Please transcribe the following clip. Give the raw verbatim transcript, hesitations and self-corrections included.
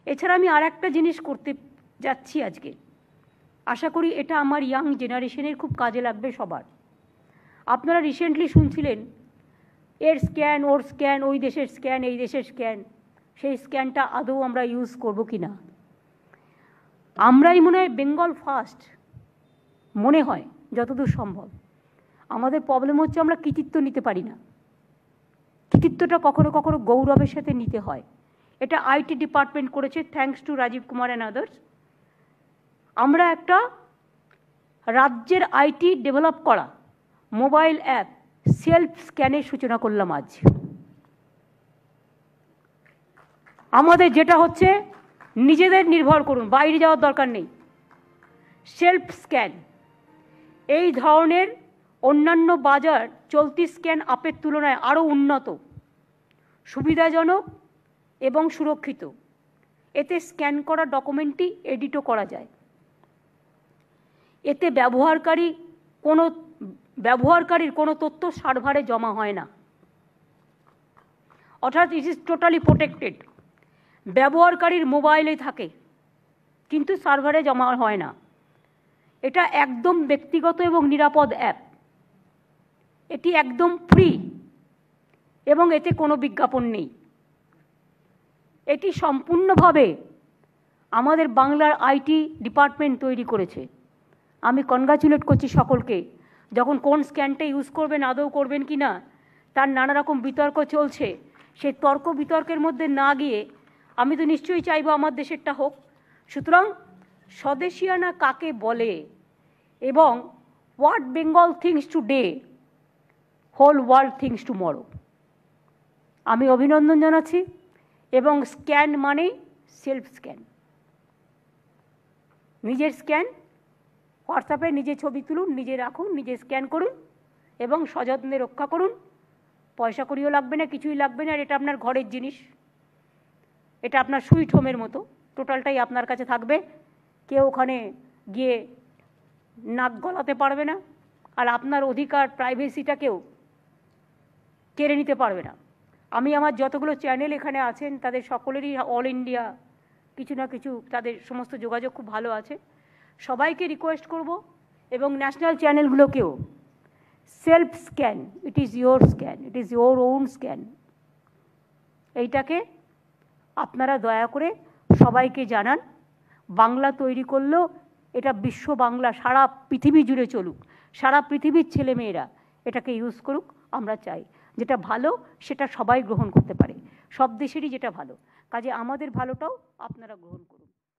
এছাড়া আমি আর একটা জিনিস করতে যাচ্ছি আজকে, আশা করি এটা আমার ইয়াং জেনারেশনের খুব কাজে লাগবে সবার। আপনারা রিসেন্টলি শুনছিলেন এর স্ক্যান, ওর স্ক্যান, ওই দেশের স্ক্যান, এই দেশের স্ক্যান, সেই স্ক্যানটা আদৌ আমরা ইউজ করব কি না। আমরাই মনে হয় বেঙ্গল ফার্স্ট মনে হয় যতদূর সম্ভব। আমাদের প্রবলেম হচ্ছে আমরা কৃতিত্ব নিতে পারি না। কৃতিত্বটা কখনো কখনো গৌরবের সাথে নিতে হয়। এটা আইটি ডিপার্টমেন্ট করেছে, thanks to Rajiv Kumar and others. আমরা একটা রাজ্যের আইটি ডেভেলপ করা মোবাইল অ্যাপ সেলফ স্ক্যানের সূচনা করলাম আজ। আমাদের যেটা হচ্ছে নিজেদের নির্ভর করুন, বাইরে যাওয়ার দরকার নেই। সেলফ স্ক্যান এই ধরনের অন্যান্য বাজার চলতি স্ক্যান অ্যাপের তুলনায় আরও উন্নত, সুবিধাজনক এবং সুরক্ষিত। এতে স্ক্যান করা ডকুমেন্টটি এডিটও করা যায়। এতে ব্যবহারকারী কোনো ব্যবহারকারীর কোনো তথ্য সার্ভারে জমা হয় না, অর্থাৎ ইট ইজ টোটালি প্রোটেক্টেড। ব্যবহারকারীর মোবাইলে থাকে কিন্তু সার্ভারে জমা হয় না। এটা একদম ব্যক্তিগত এবং নিরাপদ অ্যাপ। এটি একদম ফ্রি এবং এতে কোনো বিজ্ঞাপন নেই। এটি সম্পূর্ণভাবে আমাদের বাংলার আইটি ডিপার্টমেন্ট তৈরি করেছে। আমি কনগ্রাচুলেট করছি সকলকে। যখন কোন স্ক্যানটা ইউজ করবেন, আদৌ করবেন কি না, তার নানা রকম বিতর্ক চলছে। সেই তর্ক বিতর্কের মধ্যে না গিয়ে আমি তো নিশ্চয়ই চাইবো আমার দেশেরটা হোক। সুতরাং স্বদেশিয়ানা কাকে বলে এবং what Bengal thinks today, whole world thinks tomorrow. আমি অভিনন্দন জানাচ্ছি। এবং স্ক্যান মানেই সেলফ স্ক্যান। নিজের স্ক্যান হোয়াটসঅ্যাপে নিজে ছবি তুলুন, নিজে রাখুন, নিজে স্ক্যান করুন এবং সযত্নে রক্ষা করুন। পয়সা কড়িও লাগবে না, কিছুই লাগবে না। আর এটা আপনার ঘরের জিনিস, এটা আপনার সুইট হোমের মতো, টোটালটাই আপনার কাছে থাকবে। কেউ ওখানে গিয়ে নাক গলাতে পারবে না, আর আপনার অধিকার প্রাইভেসিটাকেও কেড়ে নিতে পারবে না। আমি আমার যতগুলো চ্যানেল এখানে আছেন তাদের সকলেরই অল ইন্ডিয়া কিছু না কিছু তাদের সমস্ত যোগাযোগ খুব ভালো আছে। সবাইকে রিকোয়েস্ট করব এবং ন্যাশনাল চ্যানেলগুলোকেও, self scan, it is your scan, it is your own scan, এইটাকে আপনারা দয়া করে সবাইকে জানান। বাংলা তৈরি করলেও এটা বিশ্ব বাংলা সারা পৃথিবী জুড়ে চলুক, সারা পৃথিবীর ছেলেমেয়েরা এটাকে ইউজ করুক। আমরা চাই যেটা ভালো সেটা সবাই গ্রহণ করতে পারে, সব দেশেরই যেটা ভালো। কাজে আমাদের ভালোটাও আপনারা গ্রহণ করুন।